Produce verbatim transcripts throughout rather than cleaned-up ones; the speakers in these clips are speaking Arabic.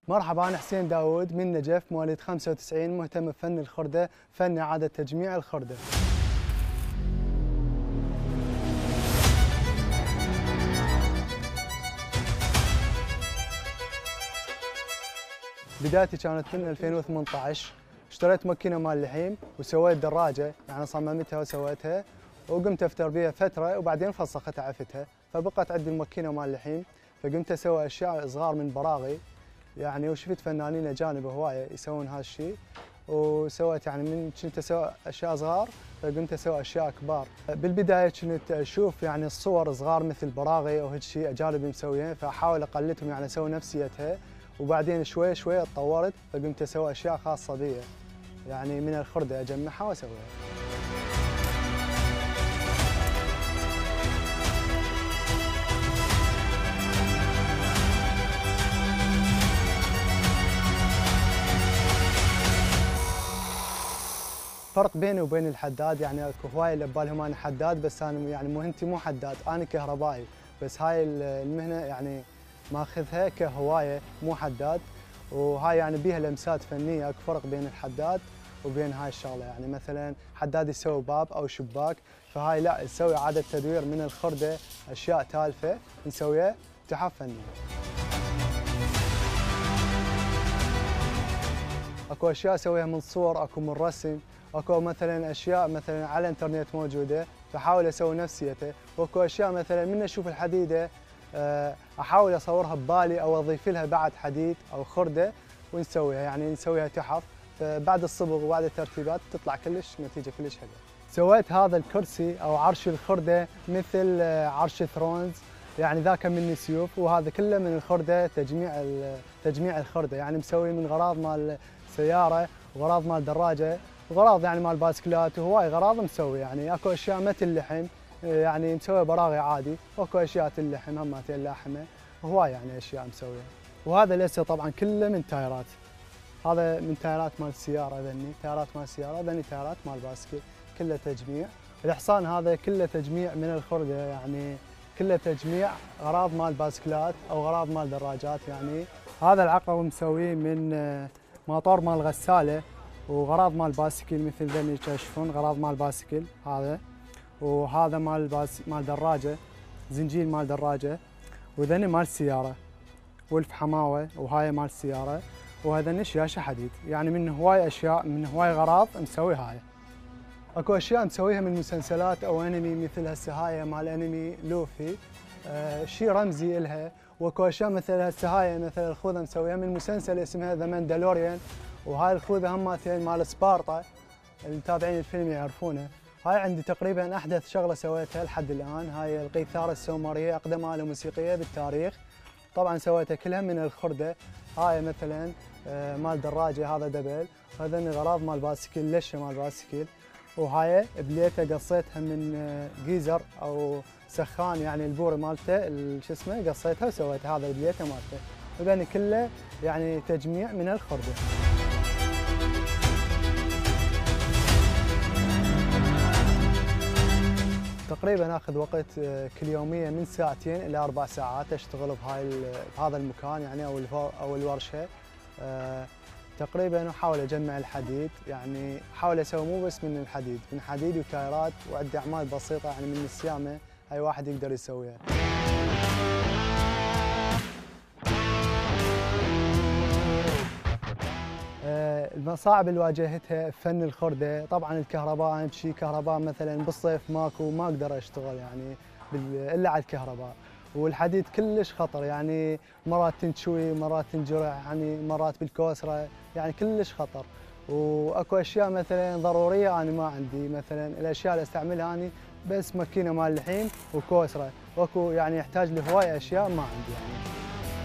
مرحبا، أنا حسين داود من نجف، مواليد خمسة وتسعين، مهتم بفن الخردة، فن إعادة تجميع الخردة. بدايتي كانت من ألفين وثمانية عشر، اشتريت ماكينة مال لحيم وسويت دراجة، يعني صممتها وسويتها وقمت افتر بيها فترة وبعدين فسختها عفتها، فبقت عندي الماكينة مال لحيم، فقمت اسوي اشياء صغار من براغي يعني، وشفت فنانين اجانب هوايه يسوون هذا الشيء، وسويت يعني من كنت اسوي اشياء صغار فقمت اسوي اشياء كبار. بالبدايه كنت اشوف يعني الصور صغار مثل براغي او هيك شيء اجانب مسويين، فاحاول اقلدهم يعني اسوي نفسيتها، وبعدين شوي شوي اتطورت فقمت اسوي اشياء خاصه بي يعني من الخرده اجمعها واسويها. فرق بيني وبين الحداد، يعني اكو هوايه اللي ببالهم انا حداد، بس انا يعني مهنتي مو حداد، انا كهربائي، بس هاي المهنه يعني ماخذها كهوايه مو حداد، وهاي يعني بيها لمسات فنيه. اكو فرق بين الحداد وبين هاي الشغله، يعني مثلا حداد يسوي باب او شباك، فهاي لا، نسوي اعاده تدوير من الخرده، اشياء تالفه نسويها تحف فنيه. اكو اشياء اسويها من صور، اكو من رسم، اكو مثلا اشياء مثلا على الانترنت موجوده فاحاول اسوي نفسيته، واكو اشياء مثلا من اشوف الحديده احاول اصورها ببالي او اضيف لها بعد حديد او خرده ونسويها، يعني نسويها تحف، فبعد الصبغ وبعد الترتيبات تطلع كلش نتيجه كلش حلوه. سويت هذا الكرسي او عرش الخرده مثل عرش ثرونز، يعني ذاك من سيوف، وهذا كله من الخرده، تجميع تجميع الخرده، يعني مسوي من غراض مال سياره وغراض مال دراجه وغراض يعني مال باسكلات، وهواي غراض مسوي، يعني اكو اشياء مثل اللحم يعني مسوي براغي عادي، واكو اشياء اللحم هماتين لاحمه، وهواي يعني اشياء مسويها. وهذا لسه طبعا كله من تايرات، هذا من تايرات مال السياره، ذني تايرات مال السياره، ذني تايرات مال باسكل، كله تجميع. الحصان هذا كله تجميع من الخرده، يعني كله تجميع غراض مال باسكلات او غراض مال دراجات. يعني هذا العقرب مسويه من موتور مال غساله وغراض مال باسكل، مثل ذني تشوفون غراض مال باسكل هذا، وهذا مال باس مال دراجه، زنجيل مال دراجه، وذني مال سياره، ولف حماوه، وهاي مال السياره، وهذني شاشه حديد، يعني من هواي اشياء من هواي غراض مسوي هاي. اكو اشياء مسويها من مسلسلات او انمي، مثل هسه هاي مال انمي لوفي، آه شيء رمزي الها، واكو اشياء مثل هسه هاي مثل الخوذه مسويها من مسلسل اسمها ذا ماندالوريان، وهاي الخوذه هماتين مال سبارتا، المتابعين الفيلم يعرفونه. هاي عندي تقريبا احدث شغله سويتها لحد الان، هاي القيثاره السومريه، اقدم اله موسيقيه بالتاريخ، طبعا سويتها كلها من الخرده. هاي مثلا آه مال دراجه، هذا دبل، هذني غراض مال باسكل، لشه مال باسكل، وهاي بليته قصيتها من جيزر او سخان، يعني البوري مالته شو اسمه، قصيتها وسويتها، هذا البليته مالته، وذني كله يعني تجميع من الخرده. تقريبا اخذ وقت كل يوميا من ساعتين الى اربع ساعات اشتغل بهاي بهذا المكان يعني او او الورشه. أه تقريبا احاول اجمع الحديد، يعني احاول اسوي مو بس من الحديد، من حديد وتايرات، وعندي اعمال بسيطه يعني من السيامه اي واحد يقدر يسويها. المصاعب اللي واجهتها فن الخرده، طبعا الكهرباء، انا بشي كهرباء مثلا بالصيف ماكو، ما اقدر اشتغل يعني الا على الكهرباء، والحديد كلش خطر، يعني مرات تنشوي، مرات تنجرح، يعني مرات بالكوسره، يعني كلش خطر. واكو اشياء مثلا ضروريه انا ما عندي، مثلا الاشياء اللي استعملها اني بس ماكينه مال لحيم وكوسره، واكو يعني يحتاج لهواي اشياء ما عندي يعني.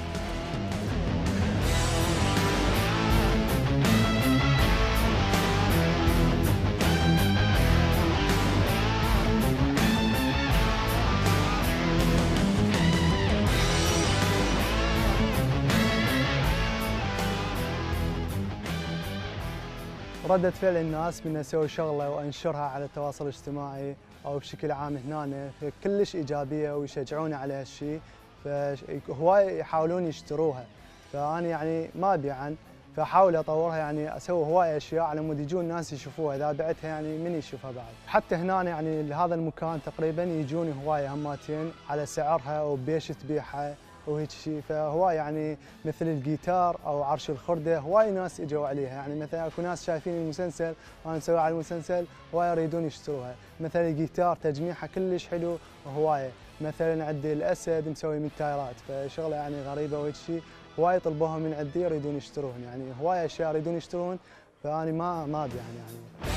ردة فعل الناس من اسوي شغله وانشرها على التواصل الاجتماعي او بشكل عام هنا كلش ايجابيه، ويشجعوني على هالشيء، فهواي يحاولون يشتروها، فأنا يعني ما أبي عن، فأحاول أطورها، يعني أسوي هواية أشياء على مود يجون الناس يشوفوها، إذا بعتها يعني من يشوفها بعد. حتى هنا يعني لهذا المكان تقريبا يجوني هواية هماتين على سعرها وبيش تبيعها وهيك شيء، فهواية يعني مثل الجيتار أو عرش الخردة هواي ناس إجوا عليها، يعني مثلا أكو ناس شايفين المسلسل وأنا مسوي على المسلسل هواي يريدون يشتروها، مثلا الجيتار تجميعها كلش حلو وهواية، مثلا عندي الأسد مسوي من تايرات، فشغلة يعني غريبة وهيك شيء، هواي طلبوها من عندي يريدون يشتروهن، يعني هواي أشياء يريدون يشتروهن، فأنا ما ما أبي يعني, يعني.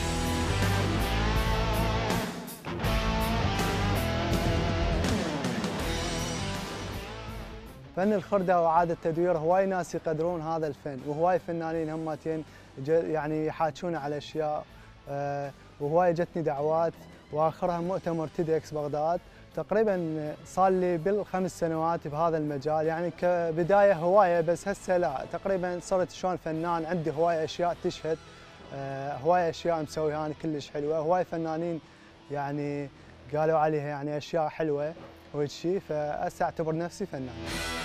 فن الخردة وإعادة التدوير هواي ناس يقدرون هذا الفن، وهواي فنانين هماتين يعني يحاكون على أشياء، أه وهواي جتني دعوات، وآخرها مؤتمر تيدكس بغداد، تقريبا صار لي بالخمس سنوات بهذا المجال، يعني كبداية هواية، بس هسه لا، تقريبا صرت شلون فنان، عندي هواي أشياء تشهد، أه هواي أشياء مسويها أنا كلش حلوة، هواي فنانين يعني قالوا عليها يعني أشياء حلوة وهيك شيء، فهسه أعتبر نفسي فنان.